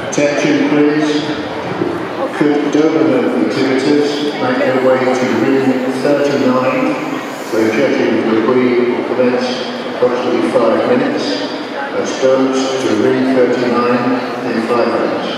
Attention please. Could Doberman exhibitors make their way to ring 39, where judging for the breed will commence approximately 5 minutes. That's dogs to ring 39 in 5 minutes.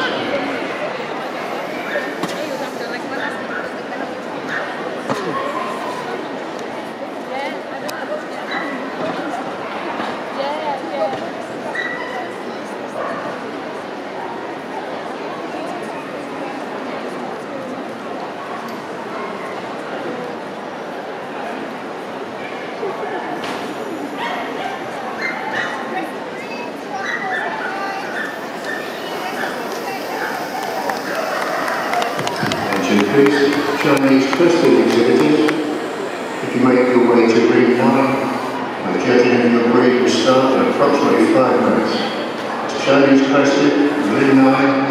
Please, Chinese crested exhibitors, if you make your way to ring 9, the judging of your breed will start in approximately 5 minutes. Chinese crested, ring 9.